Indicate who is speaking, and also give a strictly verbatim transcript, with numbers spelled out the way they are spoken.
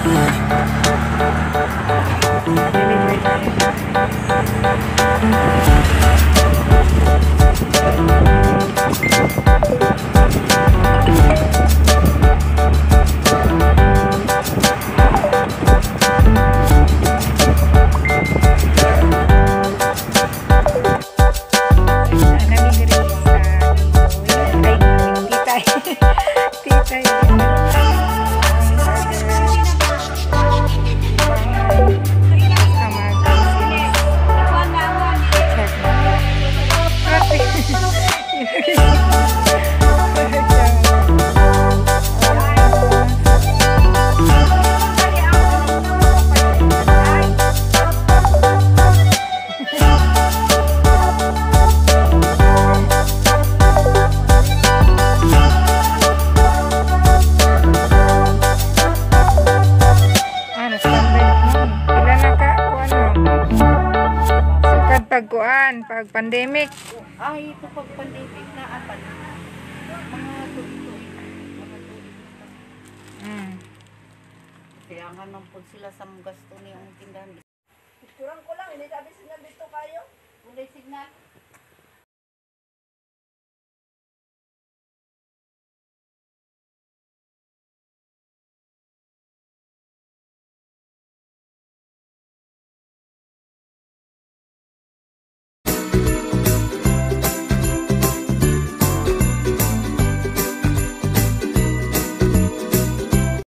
Speaker 1: Pagkuan, pag pandemic.
Speaker 2: Ay, ito pag pandemic na apan. Mga tuig-tuig. Mga tuig.
Speaker 1: Mm.
Speaker 2: Kaya nga nang po sila sa gasto niyang tindahan.
Speaker 3: Kurang ko lang, hindi sabi signal dito kayo.
Speaker 2: Kulay signal.